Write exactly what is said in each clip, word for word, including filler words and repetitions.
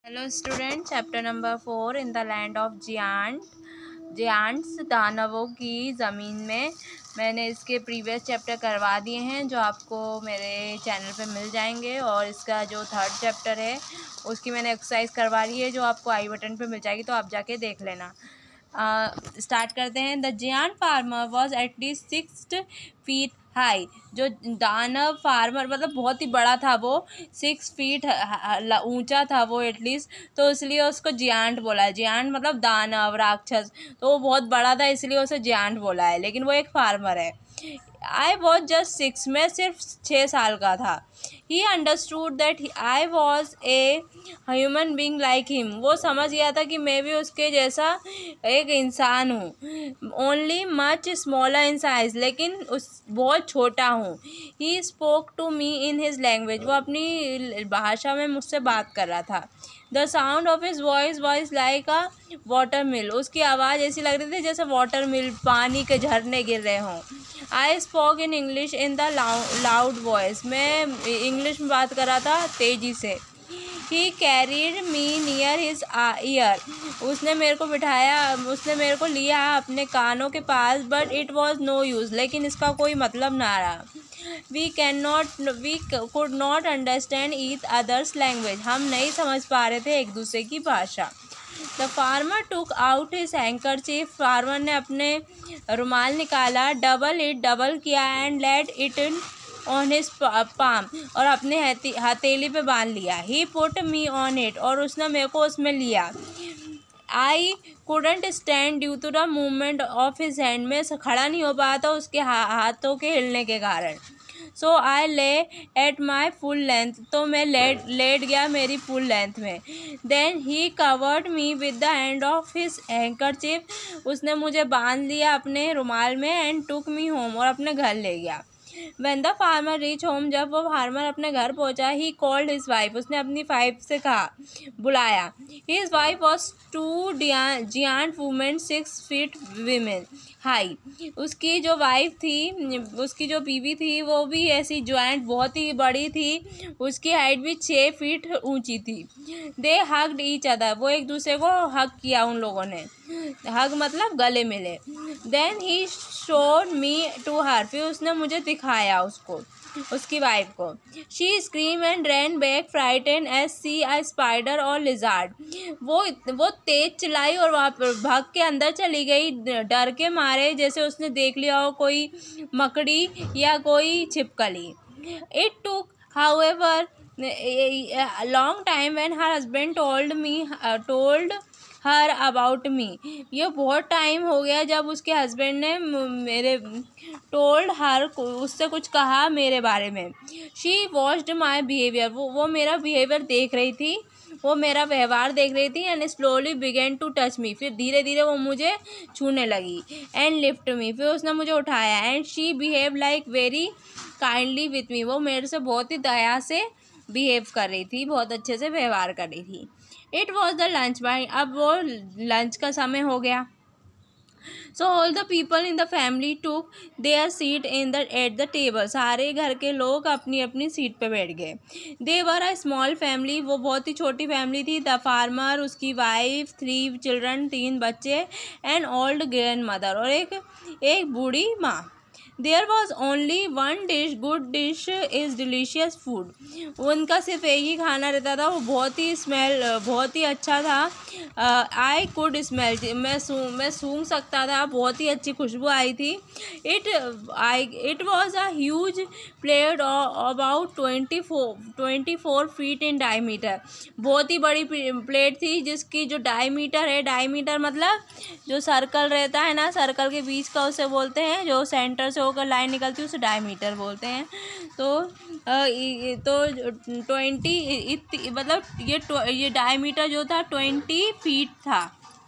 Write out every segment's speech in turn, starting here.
Hello student, chapter number four in the land of giant giants दानवों की ज़मीन में। मैंने इसके प्रीवियस चैप्टर करवा दिए हैं जो आपको मेरे चैनल पे मिल जाएंगे, और इसका जो थर्ड चैप्टर है उसकी मैंने एक्सरसाइज करवा ली है जो आपको आई बटन पे मिल जाएगी, तो आप जाके देख लेना। स्टार्ट uh, करते हैं। The giant farmer was at least six feet high. जो दानव फार्मर मतलब बहुत ही बड़ा था, वो सिक्स फीट ऊंचा था वो एटलीस्ट, तो इसलिए उसको जियांट बोला है। जियांट मतलब दानव, राक्षस, तो वो बहुत बड़ा था इसलिए उसे जियांट बोला है, लेकिन वो एक फार्मर है। आई वॉज जस्ट सिक्स, मैं सिर्फ छः साल का था। He understood that I was a human being like him, वो समझ गया था कि मैं भी उसके जैसा एक इंसान हूँ। Only much smaller in size, लेकिन उस बहुत छोटा हूँ। He spoke to me in his language, वो अपनी भाषा में मुझसे बात कर रहा था। The sound of his voice voice like a water mill, उसकी आवाज़ ऐसी लग रही थी जैसे वाटर मिल, पानी के झरने गिर रहे हों। I spoke in English in the loud voice, मैं इंग्लिश में बात कर रहा था तेज़ी से। He carried me near his ear, उसने मेरे को बिठाया, उसने मेरे को लिया अपने कानों के पास। But it was no use, लेकिन इसका कोई मतलब ना रहा। We can not we could not understand each others language, हम नहीं समझ पा रहे थे एक दूसरे की भाषा। The farmer took out his handkerchief, farmer ने अपने रुमाल निकाला, डबल इट डबल किया, and let it in on his palm, और अपने हथेली पे बांध लिया। He put me on it, और उसने मेरे को उसमें लिया। I couldn't stand due to the movement of his hand, में खड़ा नहीं हो पाया था उसके हाथों के हिलने के कारण। सो आई ले एट माई फुल लेंथ, तो मैं लेट लेट गया मेरी फुल लेंथ में। Then he covered me with the end of his handkerchief, उसने मुझे बांध लिया अपने रुमाल में। एंड टुक मी होम, और अपने घर ले गया। When the farmer reached home, जब वो फार्मर अपने घर पहुंचा, he called his wife, उसने अपनी वाइफ से कहा, बुलाया। His wife was two giant women, six feet women high, उसकी जो वाइफ थी, उसकी जो बीवी थी, वो भी ऐसी जॉइंट बहुत ही बड़ी थी, उसकी हाइट भी छः फीट ऊंची थी। They hugged each other, वो एक दूसरे को हग किया उन लोगों ने, हग मतलब गले मिले। Then he showed me to her, फिर उसने मुझे दिखाया उसको, उसकी वाइफ को। She screamed and ran back frightened as see a spider or lizard, वो वो तेज चिल्लाई और वहाँ पर भाग के अंदर चली गई, डर के मारे जैसे उसने देख लिया हो कोई मकड़ी या कोई छिपकली। It took however a long time when her husband told me uh, told her about me, ये बहुत टाइम हो गया जब उसके हस्बैंड ने मेरे टोल्ड हर, उससे कुछ कहा मेरे बारे में। शी वॉच्ड माई बिहेवियर, वो वो मेरा बिहेवियर देख रही थी, वो मेरा व्यवहार देख रही थी। And slowly began to touch me, फिर धीरे धीरे वो मुझे छूने लगी। एंड लिफ्ट मी, फिर उसने मुझे उठाया। And she behave like very kindly with me, वो मेरे से बहुत ही दया से बिहेव कर रही थी, बहुत अच्छे से व्यवहार कर रही थी। It was the lunch by, अब वो लंच का समय हो गया। So all the people in the family took their seat in the at the table, सारे घर के लोग अपनी अपनी सीट पे बैठ गए। दे वर अ स्मॉल फैमिली, वो बहुत ही छोटी फैमिली थी। द फार्मर, उसकी वाइफ, थ्री चिल्ड्रन, तीन बच्चे, एंड ओल्ड ग्रैंड मदर, और एक एक बूढ़ी माँ। There was only one dish, good dish is delicious food, उनका सिर्फ एक ही खाना रहता था, वो बहुत ही स्मेल बहुत ही अच्छा था। आई कुड स्मेल, मैं सू मैं सूंघ सकता था, बहुत ही अच्छी खुशबू आई थी। It I it was a huge plate about twenty four twenty four feet in diameter, बहुत ही बड़ी प्लेट थी जिसकी जो डायमीटर है, डायमीटर मतलब जो सर्कल रहता है ना, सर्कल के बीच का उसे बोलते हैं, जो सेंटर से होकर लाइन निकलती है उसे डायमीटर बोलते हैं। तो तो ट्वेंटी मतलब ये ये डायमीटर जो था ट्वेंटी फीट था,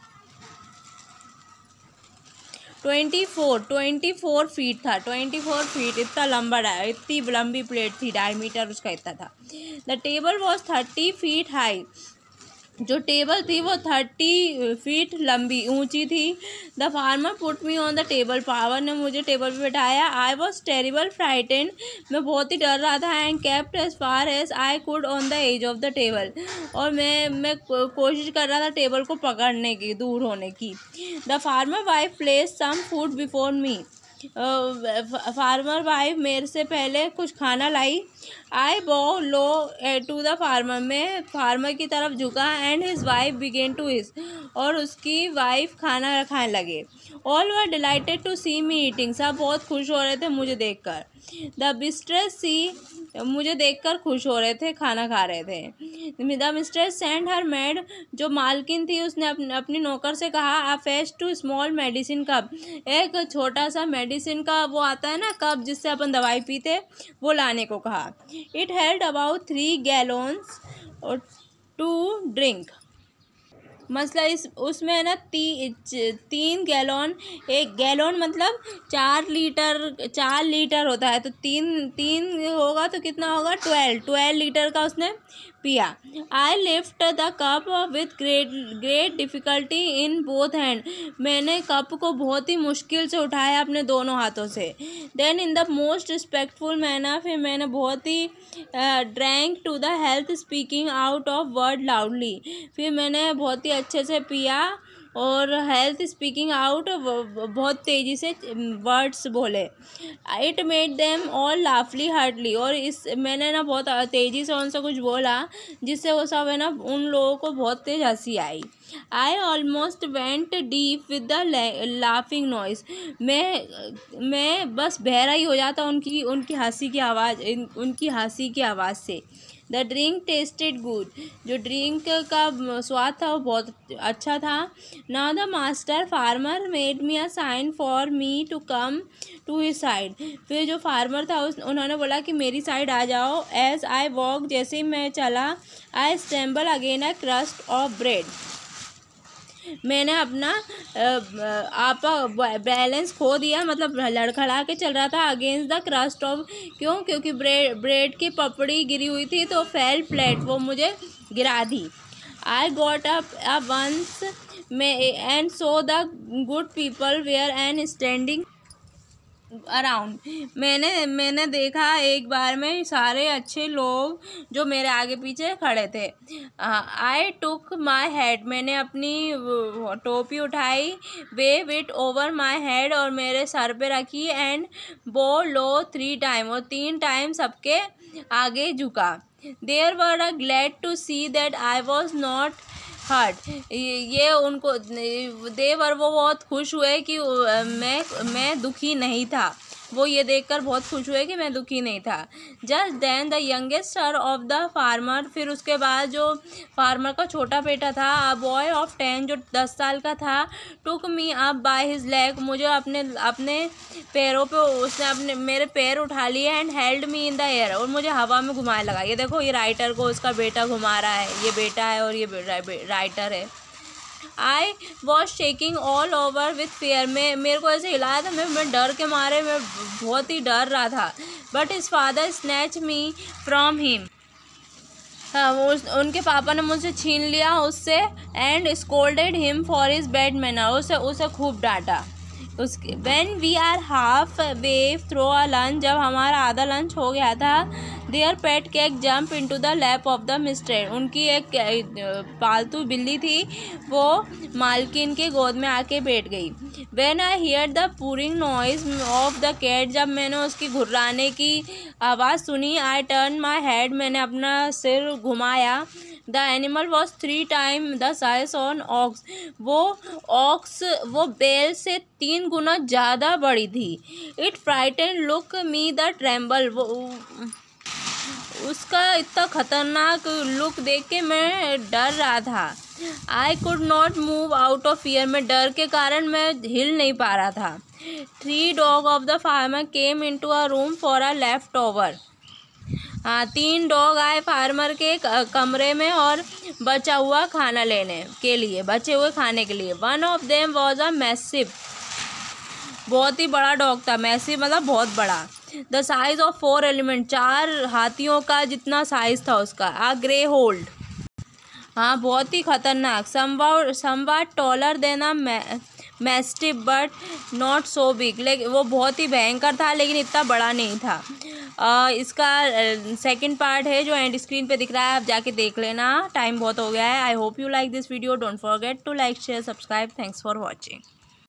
twenty four twenty four feet था, ट्वेंटी फोर फीट इतना लंबा, इतनी लंबी प्लेट थी, डायमीटर उसका इतना था। The table was thirty feet high, जो टेबल थी वो थर्टी फीट लंबी ऊंची थी। The farmer put me on the table, farmer ने मुझे टेबल पे बैठाया। आई वॉज टेरिबल फ्राइटेंड, मैं बहुत ही डर रहा था। And kept as far as I could on the edge of the table, और मैं मैं कोशिश कर रहा था टेबल को पकड़ने की, दूर होने की। The farmer wife place some food before me, farmer wife मेरे से पहले कुछ खाना लाई। I bow low to the farmer, मैं फार्मर की तरफ झुका। And his wife began to his, और उसकी वाइफ खाना खाने लगे। All were delighted to see me eating, सब बहुत खुश हो रहे थे मुझे देखकर। द मिस्ट्रेस सी, मुझे देखकर खुश हो रहे थे, खाना खा रहे थे। The mistress send her maid, जो मालकिन थी उसने अपने अपनी नौकर से कहा, a fetch to small medicine cup, एक छोटा सा मेडिसिन का वो आता है ना कप जिससे अपन दवाई पीते, वो लाने को कहा। It held about three gallons और टू ड्रिंक, मसला इस उसमें है ना ती, तीन गैलोन, एक गैलोन मतलब चार लीटर, चार लीटर होता है, तो तीन तीन होगा तो कितना होगा, ट्वेल्व ट्वेल्व लीटर का उसने पिया। I lift the cup with great great difficulty in both hand, मैंने कप को बहुत ही मुश्किल से उठाया अपने दोनों हाथों से। Then in the most respectful manner, फिर मैंने बहुत ही drank to the health speaking out of word loudly, फिर मैंने बहुत ही अच्छे से पिया और हेल्थ स्पीकिंग आउट, बहुत तेज़ी से वर्ड्स बोले। इट मेड देम ऑल लाफली हार्टली, और इस मैंने ना बहुत तेज़ी से उनसे कुछ बोला जिससे वो सब है ना उन लोगों को बहुत तेज़ हंसी आई। I almost went deep with the laughing noise, मैं मैं बस बहरा ही हो जाता उनकी उनकी हंसी की आवाज़ उनकी हंसी की आवाज़ से। द ड्रिंक टेस्टेड गुड, जो ड्रिंक का स्वाद था वो बहुत अच्छा था। Now the master farmer made me a sign for me to come to his side, फिर जो फार्मर था उस उन्होंने बोला कि मेरी साइड आ जाओ। एज आई वॉक, जैसे ही मैं चला, I stumble again a crust of bread, मैंने अपना आपा बैलेंस खो दिया, मतलब लड़खड़ा के चल रहा था अगेंस्ट द क्रस्ट ऑफ, क्यों, क्योंकि ब्रेड ब्रेड की पपड़ी गिरी हुई थी तो फेल फ्लैट, वो मुझे गिरा दी। I got up a once में and so the good people were and standing around, मैंने मैंने देखा एक बार में सारे अच्छे लोग जो मेरे आगे पीछे खड़े थे। आई टुक माई हेड, मैंने अपनी टोपी उठाई। Wave it over my head, और मेरे सर पे रखी। एंड बो लो थ्री टाइम, और तीन टाइम सबके आगे झुका। There were a glad to see that I was not hurt, ये उनको देवर वो बहुत खुश हुए कि मैं मैं दुखी नहीं था, वो ये देखकर बहुत खुश हुए कि मैं दुखी नहीं था। Just then the youngest son of the farmer, फिर उसके बाद जो फार्मर का छोटा बेटा था, अ बॉय ऑफ टेन, जो दस साल का था, took me up by his leg, मुझे अपने अपने पैरों पे उसने अपने मेरे पैर उठा लिए। And held me in the air, और मुझे हवा में घुमाने लगा। ये देखो, ये राइटर को उसका बेटा घुमा रहा है, ये बेटा है और ये राइटर है। I was shaking all over with fear, में मेरे को ऐसे हिलाया था, मैं मैं डर के मारे मैं बहुत ही डर रहा था। But his father snatch me from him, हाँ वो उनके पापा ने मुझसे छीन लिया उससे। And scolded him for his bad manner, उसे उसे खूब डांटा। उसके when we are half way through a lunch, जब हमारा आधा लंच हो गया था, their pet cat jump into the lap of the mister, उनकी एक पालतू बिल्ली थी, वो मालकिन के गोद में आके बैठ गई। When I hear the purring noise of the cat, जब मैंने उसकी घुर्राने की आवाज़ सुनी, आई टर्न माई हेड, मैंने अपना सिर घुमाया। The animal was three time the size on ox, वो ऑक्स वो बैल से तीन गुना ज़्यादा बड़ी थी। It frighten look me the tremble, वो उसका इतना खतरनाक लुक देख के मैं डर रहा था। I could not move out of fear, मैं डर के कारण मैं हिल नहीं पा रहा था। Three dog of the farmer came in to a room for a left over, हाँ तीन डॉग आए फार्मर के कमरे में और बचा हुआ खाना लेने के लिए, बचे हुए खाने के लिए। One of them was a massive, बहुत ही बड़ा डॉग था, मैसिव मतलब बहुत बड़ा। The size of four element, चार हाथियों का जितना साइज था उसका। आ ग्रे होल्ड, हाँ, बहुत ही खतरनाक। Somewhat somewhat taller than a mastiff but not so big. लेकिन वो बहुत ही भयंकर था लेकिन इतना बड़ा नहीं था। आ, इसका सेकंड पार्ट है जो एंड स्क्रीन पे दिख रहा है, आप जाके देख लेना। टाइम बहुत हो गया है। I hope you like this video. Don't forget to like share subscribe. Thanks for watching.